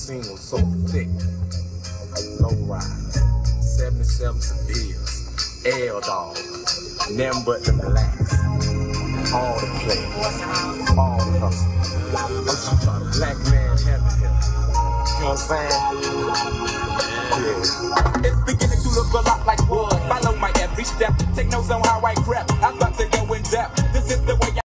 scene was so thick. Low rise, 77 Sevilles, L-Dog, nothing but them blacks. All the players, all the hustlers. I'm talking about a black man heaven here. You know what I'm saying? Yeah. It's beginning to look a lot like wood. Follow my every step. Take notes on how I prep. I'm about to go in depth. This is the way